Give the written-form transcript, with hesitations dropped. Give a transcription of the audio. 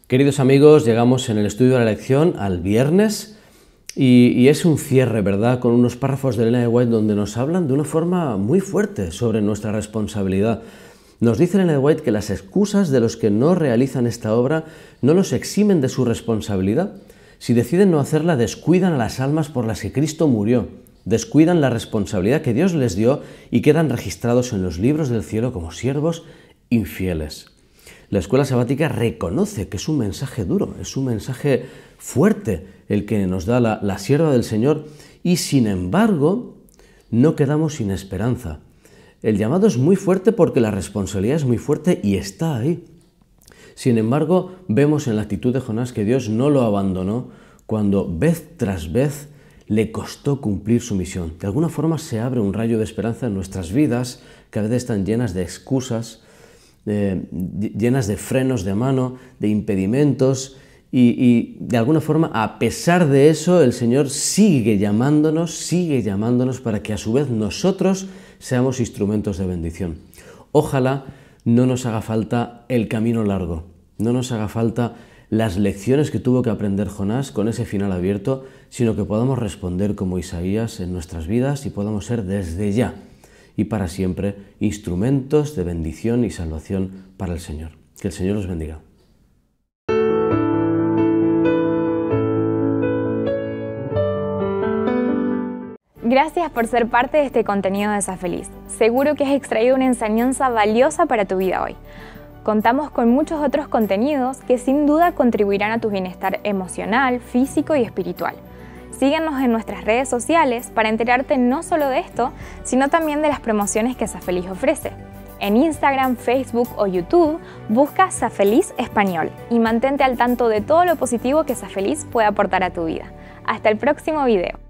Queridos amigos, llegamos en el estudio de la lección al viernes y es un cierre, ¿verdad?, con unos párrafos de Elena de White donde nos hablan de una forma muy fuerte sobre nuestra responsabilidad. Nos dice Elena de White que las excusas de los que no realizan esta obra no los eximen de su responsabilidad. Si deciden no hacerla, descuidan a las almas por las que Cristo murió, descuidan la responsabilidad que Dios les dio y quedan registrados en los libros del cielo como siervos infieles. La escuela sabática reconoce que es un mensaje duro, es un mensaje fuerte el que nos da la sierva del Señor y sin embargo no quedamos sin esperanza. El llamado es muy fuerte porque la responsabilidad es muy fuerte y está ahí. Sin embargo, vemos en la actitud de Jonás que Dios no lo abandonó cuando vez tras vez le costó cumplir su misión. De alguna forma se abre un rayo de esperanza en nuestras vidas que a veces están llenas de excusas, llenas de frenos de mano, de impedimentos y de alguna forma, a pesar de eso, el Señor sigue llamándonos para que a su vez nosotros seamos instrumentos de bendición. Ojalá no nos haga falta el camino largo, no nos haga falta las lecciones que tuvo que aprender Jonás con ese final abierto, sino que podamos responder como Isaías en nuestras vidas y podamos ser desde ya y para siempre instrumentos de bendición y salvación para el Señor. Que el Señor los bendiga. Gracias por ser parte de este contenido de Sé Feliz. Seguro que has extraído una enseñanza valiosa para tu vida hoy. Contamos con muchos otros contenidos que sin duda contribuirán a tu bienestar emocional, físico y espiritual. Síguenos en nuestras redes sociales para enterarte no solo de esto, sino también de las promociones que Sé Feliz ofrece. En Instagram, Facebook o YouTube, busca Sé Feliz Español y mantente al tanto de todo lo positivo que Sé Feliz puede aportar a tu vida. Hasta el próximo video.